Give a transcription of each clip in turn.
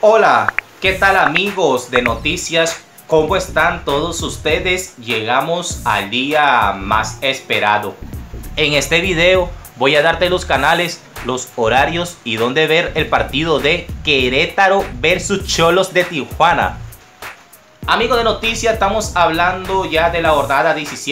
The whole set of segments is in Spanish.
Hola, ¿qué tal amigos de noticias? ¿Cómo están todos ustedes? Llegamos al día más esperado. En este video voy a darte los canales, los horarios y dónde ver el partido de Querétaro versus Xolos de Tijuana. Amigos de noticias, estamos hablando ya de la jornada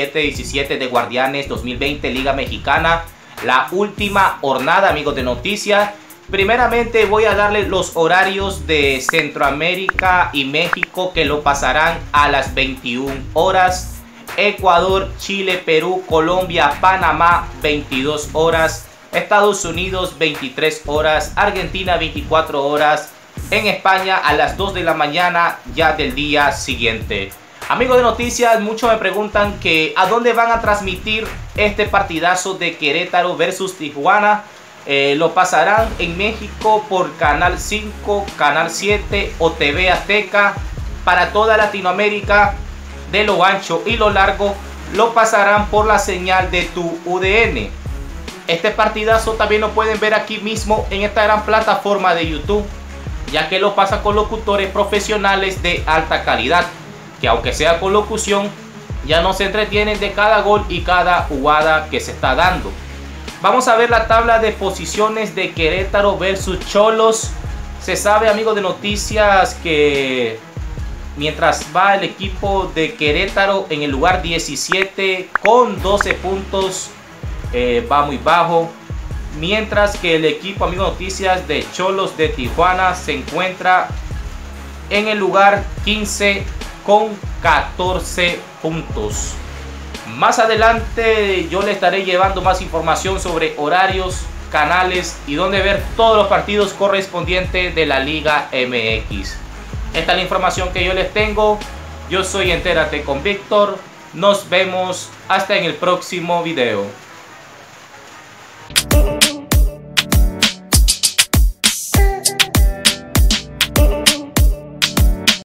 17 de Guardianes 2020 Liga Mexicana. La última jornada, amigos de noticias. Primeramente voy a darles los horarios de Centroamérica y México, que lo pasarán a las 21 horas. Ecuador, Chile, Perú, Colombia, Panamá, 22 horas. Estados Unidos, 23 horas. Argentina, 24 horas. En España a las 2 de la mañana ya del día siguiente. Amigos de noticias, muchos me preguntan que a dónde van a transmitir este partidazo de Querétaro versus Tijuana. Lo pasarán en México por Canal 5, Canal 7 o TV Azteca. Para toda Latinoamérica, de lo ancho y lo largo, lo pasarán por la señal de TUDN. Este partidazo también lo pueden ver aquí mismo en esta gran plataforma de YouTube, ya que lo pasa con locutores profesionales de alta calidad, que aunque sea con locución, ya no se entretienen de cada gol y cada jugada que se está dando. Vamos a ver la tabla de posiciones de Querétaro versus Xolos. Se sabe, amigos de noticias, que mientras va el equipo de Querétaro en el lugar 17 con 12 puntos, va muy bajo. Mientras que el equipo, amigos de noticias, de Xolos de Tijuana se encuentra en el lugar 15 con 14 puntos. Más adelante yo le estaré llevando más información sobre horarios, canales y dónde ver todos los partidos correspondientes de la Liga MX. Esta es la información que yo les tengo. Yo soy Entérate con Víctor. Nos vemos hasta en el próximo video.